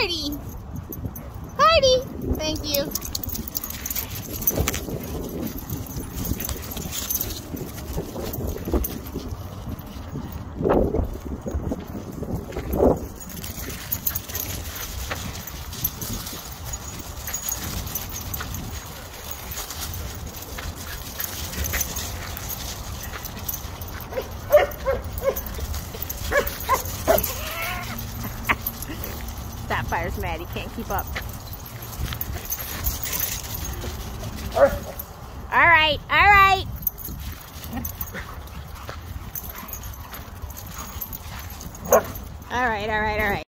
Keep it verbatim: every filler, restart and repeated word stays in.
Party! Party! Thank you. Sapphire's mad, he can't keep up. Alright, alright. Alright, alright, alright.